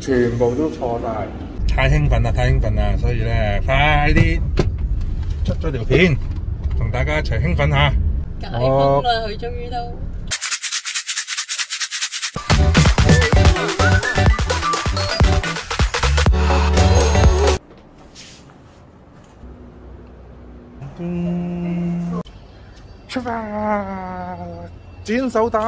全部都錯晒。太興奮啦，太興奮啦，所以咧快啲出咗條片，同大家一齊興奮下。 解封啦，佢終於都。 出發，剪手帶。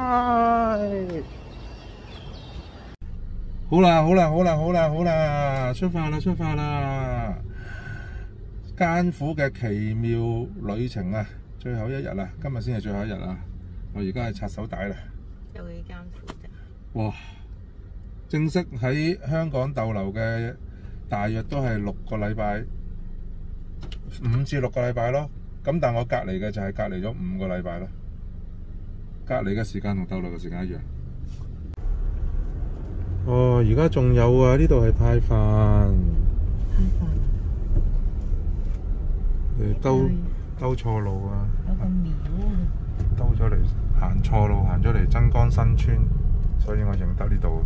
好啦，好啦，好啦，好啦，好啦，出發啦，出發啦！艱苦嘅奇妙旅程啊，最後一日啦，今日先係最後一日啦。我而家係拆手帶啦。 有幾艱苦啫？ 哇！正式喺香港逗留嘅大約都係6個禮拜，5至6個禮拜咯。咁但我隔離嘅就係隔離咗5個禮拜咯。隔離嘅時間同逗留嘅時間一樣。哦，而家仲有啊！呢度係派飯。 派飯。 兜錯路啊！ 有個廟啊！ 兜咗嚟行錯路，行咗嚟增江新村，所以我認得呢度。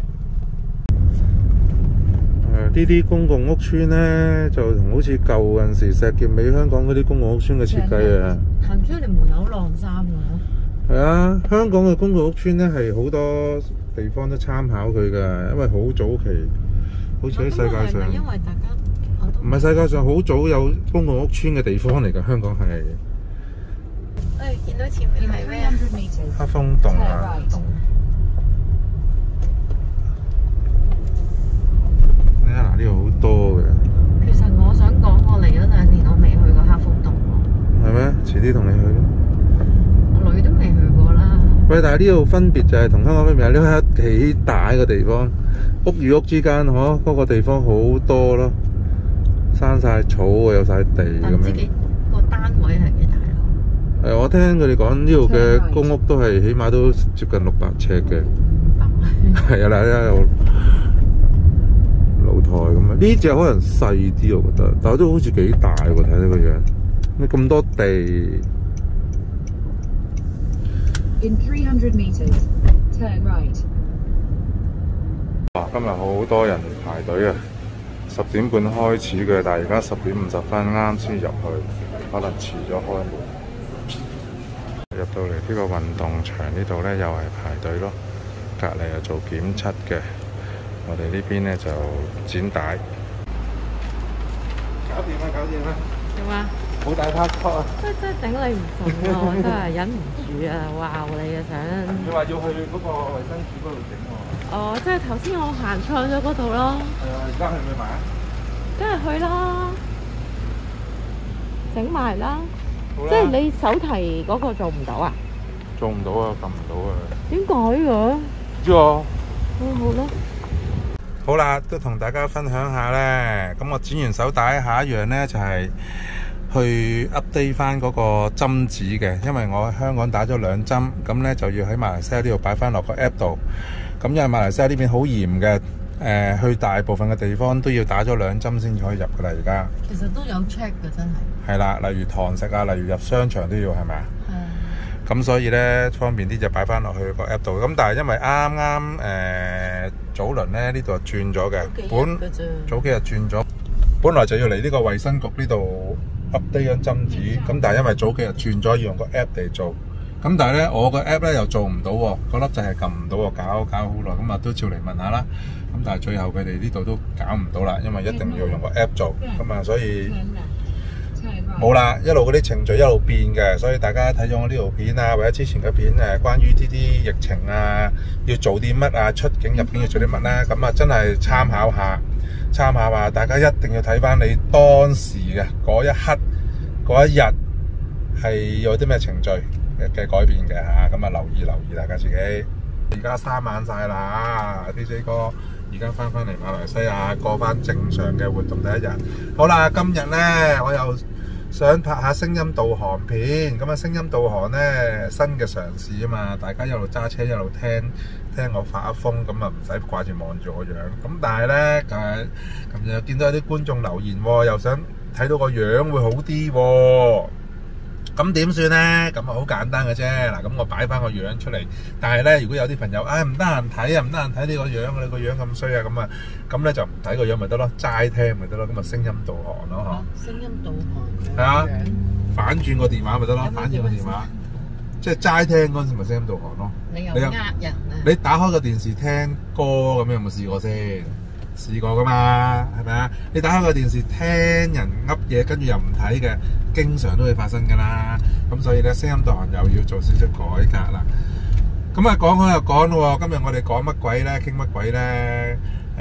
呢啲公共屋邨呢，就同好似舊陣時石硤尾香港嗰啲公共屋邨嘅設計啊。 行出嚟門口晾衫㗎。 係啊，香港嘅公共屋邨呢係好多地方都參考佢㗎，因為好早期，好似喺世界上， 因為大家唔係世界上好早有公共屋邨嘅地方嚟㗎，香港係。 見到前面係咩？ 黑風洞啊！你睇嗱，呢度好多嘅。 其實我想講，我嚟咗2年，我未去過黑風洞喎。 係咩？遲啲同你去咯。 我女都未去過啦。 喂，但係呢度分別就係同香港分別，呢個幾大嘅地方，屋與屋之間，嗰個地方好多咯，生晒草啊，有晒地咁樣。 個單位係幾大咯？ 我聽佢哋講呢度嘅公屋都係起碼都接近600尺嘅。係啊，嗱，有露台咁啊，呢隻可能細啲，我覺得，但係都好似幾大喎，睇呢個樣。咩咁多地？ In 300 meters, turn right. 哇！今日好多人排隊啊！10點半開始嘅，但係而家10點50分啱先入去，可能遲咗開門。入到嚟呢個運動場呢度呢，又係排隊咯。隔離又做檢測嘅，我哋呢邊呢就剪帶。搞掂啦，搞掂啦！ 點啊？ 好大 passport 啊！ 真係頂你唔順啊！我真係忍唔住啊！哇！你嘅想你話要去嗰個衞生署嗰度整喎？ 哦，即係頭先我行錯咗嗰度咯。 係啊，而家去唔去埋啊？ 梗係去啦，整埋啦。即係你手提嗰個做唔到啊？ 做唔到啊，撳唔到啊。 點解嘅？ 知啊。 好啦。 好啦，都同大家分享下咧。咁我剪完手帶，下一樣咧就係去 update 翻嗰個針紙嘅，因為我喺香港打咗2針，咁咧就要喺馬來西亞呢度擺翻落個 app 度。咁因為馬來西亞呢邊好嚴嘅，去大部分嘅地方都要打咗2針先至可以入噶啦。而家其實都有 check 嘅，真係。係啦，例如堂食啊，例如入商場都要，係咪啊？ 係。 咁所以咧方便啲就擺翻落去個 app 度。咁但係因為啱啱早輪咧呢度轉咗嘅，早幾日轉咗，本來就要嚟呢個衛生局呢度 update 張針紙，咁但係因為早幾日轉咗要用個 app 嚟做，咁但係咧我個 app 咧又做唔到喎，嗰粒掣係撳唔到喎，搞好耐，咁啊都照嚟問下啦。咁但係最後佢哋呢度都搞唔到啦，因為一定要用個 app 做，咁啊所以冇啦，一路嗰啲程序一路變嘅，所以大家睇咗我呢條片啊，或者之前嘅片關於呢啲疫情啊，要做啲乜啊，出境入境要做啲乜啦，咁啊真係參考下，大家一定要睇翻你當時嘅嗰一刻嗰一日係有啲咩程序嘅改變嘅嚇，咁啊留意大家自己。而家3晚晒啦，DJ 哥而家翻嚟馬來西亞過翻正常嘅活動第一日。好啦，今日呢，我又想拍下聲音導航片，咁啊聲音導航呢，新嘅嘗試啊嘛，大家一路揸車一路聽我發一風，咁啊唔使掛住望住我樣。咁但係呢，琴日見到有啲觀眾留言喎，又想睇到個樣會好啲喎。 咁點算咧？咁啊好簡單嘅啫。嗱，咁我擺翻個樣出嚟。但係咧，如果有啲朋友唔得閒睇啊，唔得閒睇你個樣，你個樣咁衰啊，咁咧就唔睇個樣咪得咯，齋聽咪得咯。咁啊聲音導航咯， 嗬。聲音導航。 係啊，反轉個電話咪得咯，反轉個電話。即係齋聽嗰陣時咪聲音導航咯。 你又呃人啊？ 你打開個電視聽歌咁有冇試過先？試過噶嘛，係咪啊？你打開個電視聽人噏嘢，跟住又唔睇嘅，經常都會發生噶啦。咁所以咧，聲音導航又要做少少改革啦。咁啊，講開又講咯喎，今日我哋講乜鬼咧？傾乜鬼咧？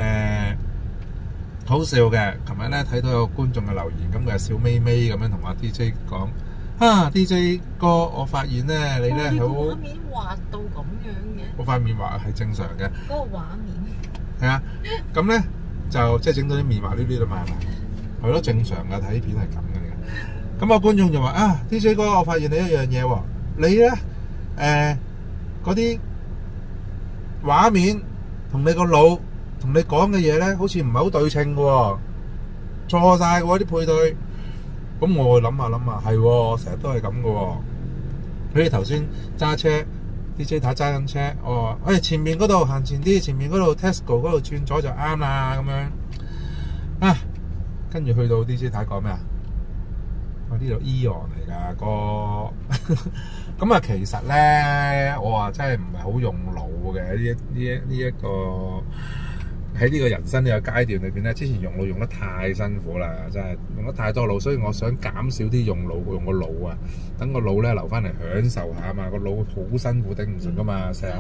好笑嘅。琴日咧睇到有觀眾嘅留言，咁佢係笑眯眯咁樣同阿 DJ 講。DJ 哥，我發現咧你咧好畫面畫到咁樣嘅， 我塊面畫係正常嘅。 嗰個畫面係啊，咁咧就即係整到啲面滑溜溜啊嘛，係咯，正常嘅，睇片係咁嘅。咁個觀眾就話DJ 哥，我發現你一樣嘢喎，你咧嗰啲畫面同你個腦同你講嘅嘢咧，好似唔係好對稱嘅喎，錯晒嘅喎啲配對。咁我諗下，係喎，我成日都係咁嘅喎。譬如頭先揸車 ，DJ 太揸緊車，我話前面嗰度行前啲，前面嗰度 Tesco 嗰度轉左就啱啦，咁樣跟住去到 DJ 太講咩啊？我呢度 Eon 嚟㗎哥。咁其實咧，我話真係唔係好用腦嘅呢一個。喺呢個人生呢個階段裏邊咧，之前用腦用得太辛苦啦，真係用得太多腦，所以我想減少啲用腦，用個腦啊，等個腦咧留翻嚟享受下啊嘛，個腦好辛苦頂唔順噶嘛，成日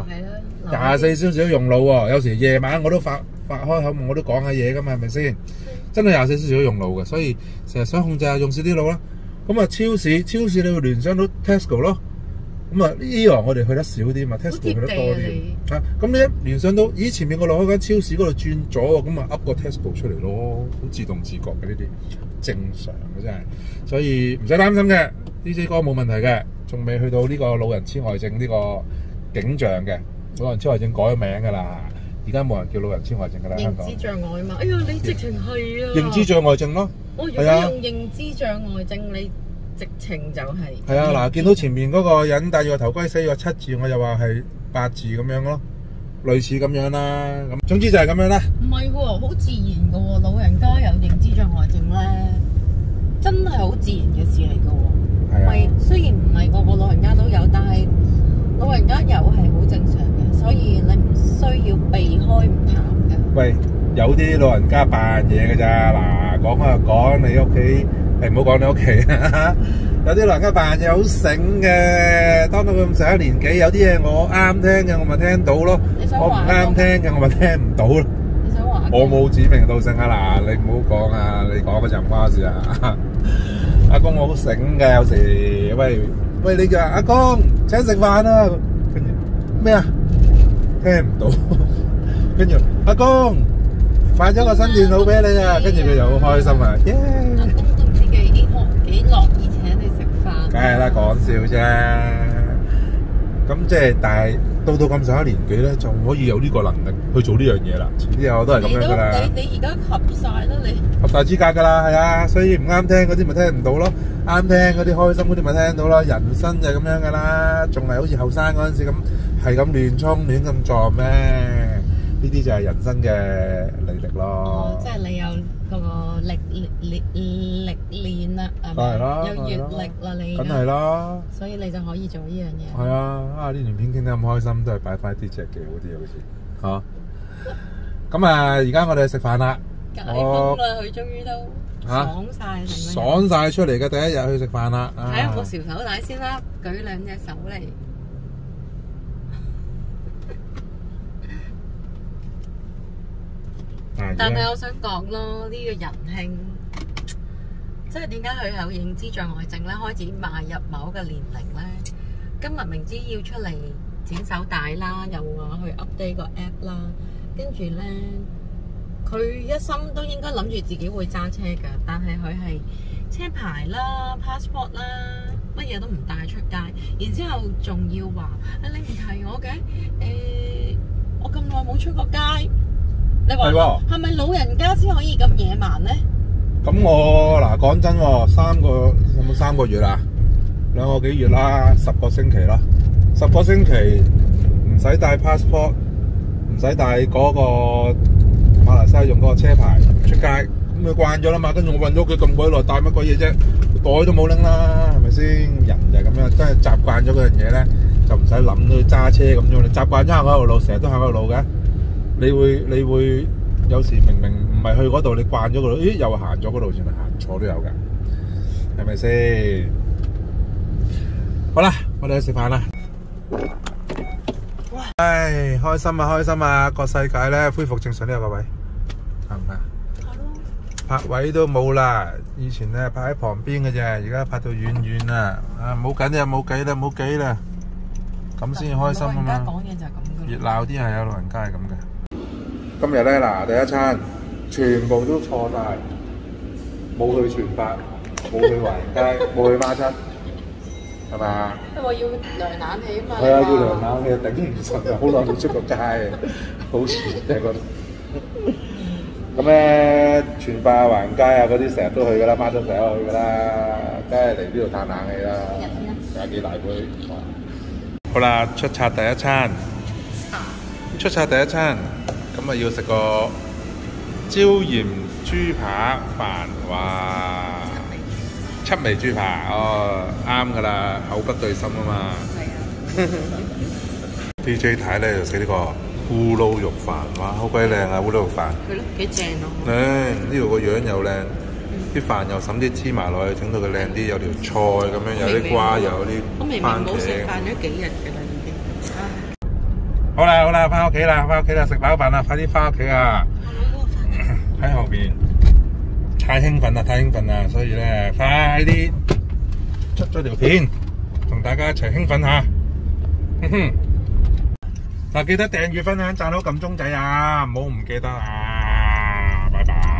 24小時都用腦喎，有時夜晚我都發開口夢，我都講下嘢噶嘛，係咪先？真係24小時都用腦嘅，所以成日想控制下用少啲腦啦。咁啊，超市你會聯想到 Tesco 咯。咁啊，呢個我哋去得少啲嘛 ，Tesco 去得多啲。咁你一聯想到，咦前面個路喺間超市嗰度轉咗喎，咁啊噏個 Tesco 出嚟咯，好自動自覺嘅呢啲，正常嘅真係，所以唔使擔心嘅 ，DJ 哥冇問題嘅，仲未去到呢個老人痴呆症呢個景象嘅，老人痴呆症改咗名㗎啦，而家冇人叫老人痴呆症㗎啦，香港。認知障礙嘛，哎呀你直情係啊！認知障礙症咯， 我如果用認知障礙症你。直情就係係啊！嗱，見到前面嗰個人戴住個頭盔寫個7字，我就話係8字咁樣咯，類似咁樣啦。咁總之就係咁樣啦。 唔係喎，好自然嘅喎，老人家有認知障礙症咧，真係好自然嘅事嚟嘅喎。唔係，雖然唔係個個老人家都有，但係老人家有係好正常嘅，所以你唔需要避開唔談嘅。喂， 有啲老人家扮嘢嘅咋嗱，講開又講你屋企。唔好講你屋企啊！有啲老人家扮嘢好醒嘅，當到佢咁上下年紀，有啲嘢我啱聽嘅，我咪聽到咯；我唔啱聽嘅，我咪聽唔到咯。 你想玩？ 我冇指名道姓啊嗱，你唔好講啊！你講嘅就唔關事啊！阿公我好醒嘅，有時喂你叫阿公請食飯啊！跟住咩啊？聽唔到。跟住阿公買咗個新電腦俾你啊！跟住佢就好開心啊！耶！ 幾樂意請你食飯？ 梗係啦，講笑啫。咁即係，但係到咁上下年紀咧，就可以有呢個能力去做呢樣嘢啦。遲啲我都係咁樣噶啦。 你而家合晒啦，你合晒資格噶啦，係啊。所以唔啱聽嗰啲咪聽唔到咯，啱聽嗰啲開心嗰啲咪聽到咯。人生就係咁樣噶啦，仲係好似後生嗰陣時咁，係咁亂衝亂咁撞咩？呢啲就係人生嘅履歷咯。 即係你有嗰個歷練啦，係咪？有閲歷啦，你梗係啦。 所以你就可以做呢樣嘢。 係啊！呢段片傾得咁開心，都係擺翻啲隻幾好啲，好似嚇。咁而家我哋去食飯啦。 解封啦，佢終於都爽晒， 爽晒出嚟嘅第一日去食飯啦。 睇下個條手帶先啦，舉兩隻手嚟。但係我想講咯，呢個仁兄，即係點解佢有認知障礙症咧？開始邁入某一個年齡咧，今日明知要出嚟剪手帶啦，又話去 update 個 app 啦，跟住咧，佢一心都應該諗住自己會揸車㗎，但係佢係車牌啦、passport 啦，乜嘢都唔帶出街，然之後仲要話你唔提我嘅，我咁耐冇出過街。你話係咪老人家先可以咁野蠻咧？ 咁我嗱講真喎，有冇3個月啦？ 2個幾月啦，10個星期啦，10個星期唔使帶 passport， 唔使帶嗰個馬來西亞用嗰個車牌出街，咁佢慣咗啦嘛。跟住我運咗佢咁鬼耐，帶乜鬼嘢啫？袋都冇拎啦，係咪先？人就係咁樣，真係習慣咗嗰樣嘢咧，就唔使諗到揸車咁樣。你習慣咗行嗰條路，成日都行嗰條路嘅，你會有時明唔係去嗰度，你慣咗嗰度，咦又行咗嗰度，原來行錯都有㗎，係咪先？好啦，我哋去食飯啦。唉，開心啊，開心啊！個世界咧恢復正常都有個位，係唔係？泊位都冇啦，以前咧泊喺旁邊嘅啫，而家泊到遠遠啦。啊，冇緊呀，冇計啦，冇計啦，咁先開心啊嘛！ 講嘢就係咁嘅。 熱鬧啲係有老人家係咁嘅。今日咧嗱，第一餐全部都錯晒，冇去全發，冇去華人街，冇去孖七，係嘛？ 因為要涼冷氣啊嘛。 係啊，要涼冷氣頂唔順啊！好耐冇出過街，好似真係覺得。咁咧，全發啊、華人街啊嗰啲成日都去噶啦，孖七成日都去噶啦，梗係嚟呢度嘆冷氣啦，廿幾大杯。好啦，出冊第一餐，咁啊要食個椒鹽豬扒飯，哇！7味豬扒，哦啱噶啦，口不對心啊嘛。係啊。DJ 太咧就食呢個咕嚕肉飯，哇，好鬼靚啊！咕嚕肉飯。 係咯，幾正咯。 靚，呢度個樣又靚，啲飯又揼啲芝麻落去，整到佢靚啲，有條菜咁樣，有啲瓜，有啲番茄。 我明明冇食飯咗幾日㗎啦，已經。 好啦，翻屋企啦，食飽飯啦，快啲翻屋企啊！喺後邊，太興奮啦，所以咧快啲出咗條片，同大家一齊興奮下。嗱，記得訂閱、分享、讚好、撳鐘仔啊！唔好唔記得啊！拜拜。